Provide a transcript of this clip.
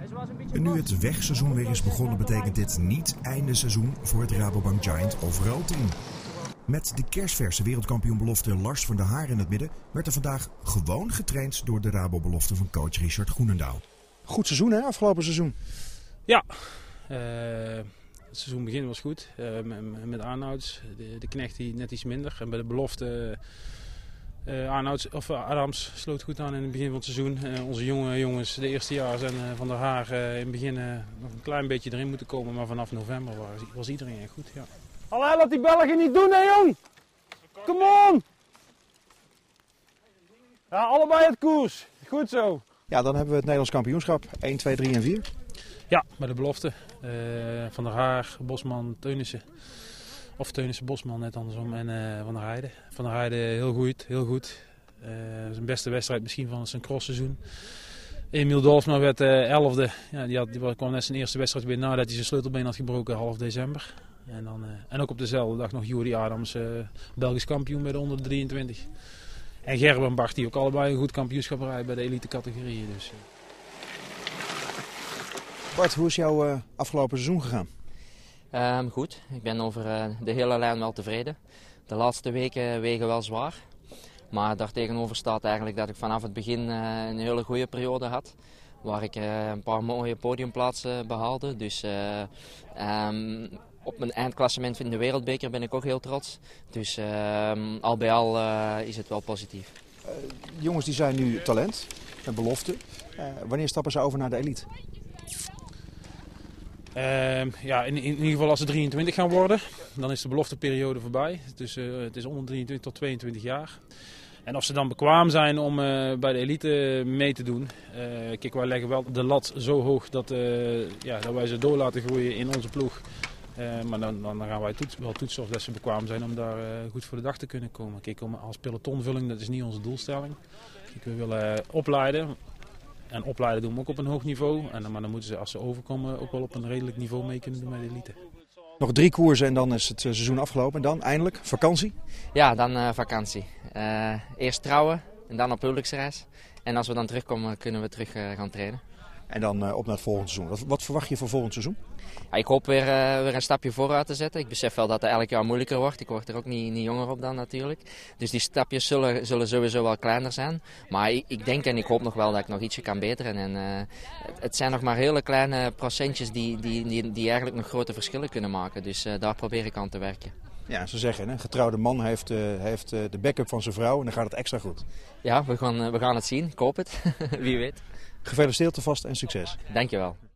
En nu het wegseizoen weer is begonnen, betekent dit niet einde seizoen voor het Rabobank Giant overall team. Met de kerstverse wereldkampioenbelofte Lars van der Haar in het midden werd er vandaag gewoon getraind door de Rabo-belofte van coach Richard Groenendaal. Goed seizoen hè, afgelopen seizoen? Ja, het seizoenbegin was goed met Arnouds. De knecht die net iets minder. En bij de belofte Adams sloot goed aan in het begin van het seizoen. Onze jonge jongens, de eerste jaar, zijn van der Haar in het begin nog een klein beetje erin moeten komen. Maar vanaf november was iedereen echt goed. Ja. Allee, laat die Belgen niet doen, hè jong! Come on! Ja, allebei het koers. Goed zo. Ja, dan hebben we het Nederlands kampioenschap. 1, 2, 3 en 4. Ja, bij de belofte. Van der Haar, Bosman, Teunissen. Of Teunissen-Bosman, net andersom. En Van der Heijden. Van der Heijden heel goed. Zijn beste wedstrijd misschien van zijn crossseizoen. Emiel Dolfsma werd 11e. Ja, die kwam net zijn eerste wedstrijd weer nadat hij zijn sleutelbeen had gebroken half december. En ook op dezelfde dag nog Juri Adams, Belgisch kampioen bij de onder 23. En Gerben Bart, die ook allebei een goed kampioenschap rijden bij de elite categorieën. Dus. Bart, hoe is jouw afgelopen seizoen gegaan? Goed, ik ben over de hele lijn wel tevreden. De laatste weken wegen wel zwaar. Maar daartegenover staat eigenlijk dat ik vanaf het begin een hele goede periode had. Waar ik een paar mooie podiumplaatsen behaalde. Dus op mijn eindklassement in de wereldbeker ben ik ook heel trots. Dus al bij al is het wel positief. De jongens die zijn nu talent, een belofte. Wanneer stappen ze over naar de elite? Ja, in ieder geval als ze 23 gaan worden, dan is de belofteperiode voorbij. Dus het is onder 23 tot 22 jaar. En of ze dan bekwaam zijn om bij de elite mee te doen. Kijk, wij leggen wel de lat zo hoog dat wij ze door laten groeien in onze ploeg. Maar dan gaan wij wel toetsen of dat ze bekwaam zijn om daar goed voor de dag te kunnen komen. Kijk, als pelotonvulling, dat is niet onze doelstelling. Kijk, we willen opleiden. En opleiden doen we ook op een hoog niveau. Maar dan moeten ze, als ze overkomen, ook wel op een redelijk niveau mee kunnen doen met de elite. Nog 3 koersen en dan is het seizoen afgelopen. En dan eindelijk vakantie? Ja, dan vakantie. Eerst trouwen en dan op huwelijksreis. En als we dan terugkomen, kunnen we terug gaan trainen. En dan op naar het volgende seizoen. Wat verwacht je voor volgend seizoen? Ja, ik hoop weer een stapje vooruit te zetten. Ik besef wel dat het elk jaar moeilijker wordt. Ik word er ook niet jonger op dan natuurlijk. Dus die stapjes zullen sowieso wel kleiner zijn. Maar ik denk en ik hoop nog wel dat ik nog ietsje kan beteren. En het zijn nog maar hele kleine procentjes die eigenlijk nog grote verschillen kunnen maken. Dus daar probeer ik aan te werken. Ja, ze zeggen, een getrouwde man heeft de backup van zijn vrouw en dan gaat het extra goed. Ja, we gaan het zien. Ik hoop het. Wie weet. Gefeliciteerd alvast en succes. Dankjewel.